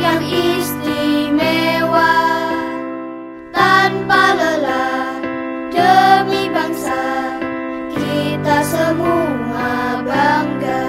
yang istimewa, tanpa lelah demi bangsa kita semua bangga.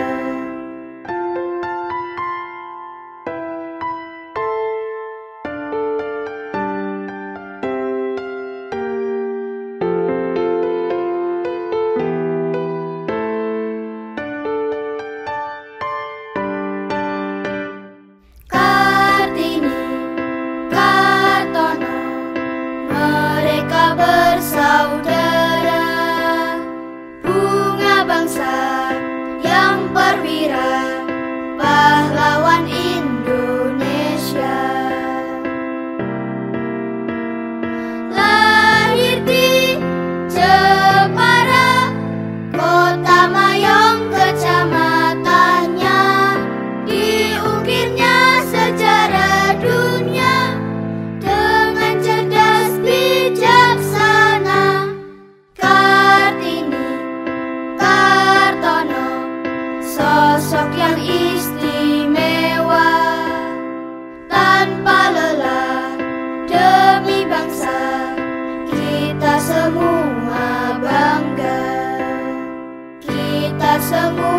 Kartini, Kartono, mereka bersaudara, bunga bangsa yang perwira, pahlawan Indonesia. Lahir di Jepara, kota Mayong kecamatannya, diukirnya sejarah dunia dengan cerdas bijaksana. Kartini, Kartono, sosok yang istimewa, tanpa lelah demi bangsa kita semua bangga. Kita semua